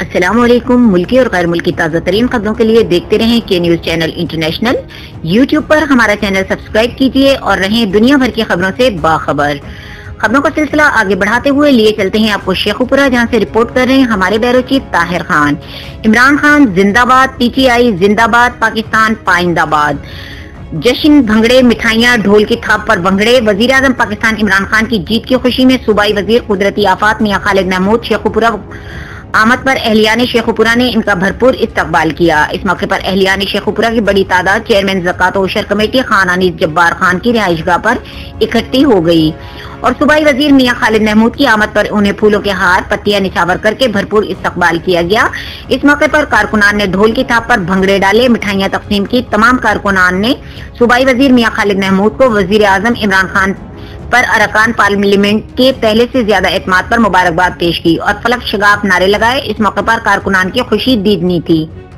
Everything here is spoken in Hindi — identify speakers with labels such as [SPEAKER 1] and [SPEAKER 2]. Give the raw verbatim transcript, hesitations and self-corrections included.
[SPEAKER 1] अस्सलामुअलैकुम। मुल्की और गैर मुल्की ताज़ा तरीन खबरों के लिए देखते रहें के न्यूज चैनल इंटरनेशनल। यूट्यूब पर हमारा चैनल सब्सक्राइब कीजिए और रहें दुनिया भर की खबरों से बाखबर। खबरों का सिलसिला आगे बढ़ाते हुए लिए चलते हैं आपको शेखुपुरा, जहां से रिपोर्ट कर रहे हैं हमारे ब्यूरो चीफ ताहिर खान। इमरान खान जिंदाबाद, पीटीआई जिंदाबाद, पाकिस्तान पाइंदाबाद। जश्न, भंगड़े, मिठाइयां, ढोल की थाप पर भंगड़े। वजीर आजम पाकिस्तान इमरान खान की जीत की खुशी में सूबाई वजीर कुदरती आफात मियां खालिद महमूद शेखुपुरा आमद पर अहलियान शेखुपुरा ने इनका भरपूर इस्तकबाल किया। इस मौके पर अहलियान शेखुपुरा की बड़ी तादाद चेयरमैन ज़कात व उशर कमेटी खान अनीस जब्बार खान की रिहाइशगाह पर इकट्ठी हो गई और सूबाई वजीर मियां खालिद महमूद की आमद पर उन्हें फूलों के हार, पत्तियां निछावर करके भरपूर इस्तकबाल किया गया। इस मौके पर कारकुनान ने ढोल की थाप पर भंगड़े डाले, मिठाइयां तकसीम की। तमाम कारकुनान ने सूबाई वजीर मियां खालिद महमूद को वजीर आजम इमरान खान पर अरकान पार्लियामेंट के पहले से ज्यादा एतमाद पर मुबारकबाद पेश की और फलक शगाफ नारे लगाए। इस मौके पर कारकुनान की खुशी दीदनी थी।